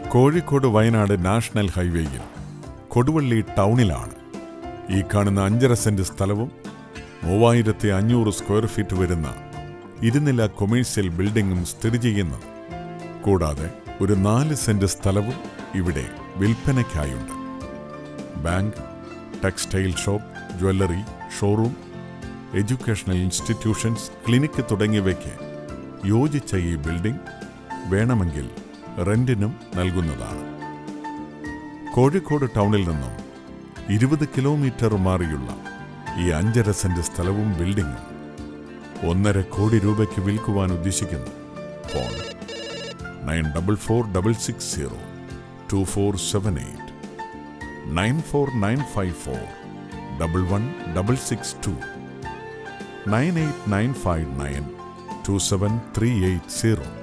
Kozhikode Wayanad national ഹൈവേയിൽ കൊടുവള്ളി ടൗണിലാണ് ഈ കാണുന്ന 5.5 സെന്റ് സ്ഥലവും 3500 സ്ക്വയർ ഫീറ്റ് വരുന്ന ഇരുനില കൊമേഴ്സ്യൽ ബിൽഡിംഗും സ്ഥിതി ചെയ്യുന്നത്. കൂടാതെ ഒരു 4 സെന്റ് സ്ഥലവും ഇവിടെ വിൽപ്പനയ്ക്കായുണ്ട്. Bank, textile shop, jewellery, showroom, educational institutions, clinic തുടങ്ങിയവയ്ക്ക് യോജിച്ച ഈ ബിൽഡിംഗ് വേണമെങ്കിൽ റെന്റിനും നൽകുന്നതാണ്. കോഴിക്കോട് ടൗണിൽ നിന്നും 20 കിലോമീറ്റർ മാറിയുള്ള ഈ 5.5 സെന്റ് സ്ഥലവും ബിൽഡിംഗും 1.5 കോടി രൂപയ്ക്ക് വിൽക്കുവാൻ ഉദ്ദേശിക്കുന്നു. ഫോൺ 9446602478 94954116662 98959 27380.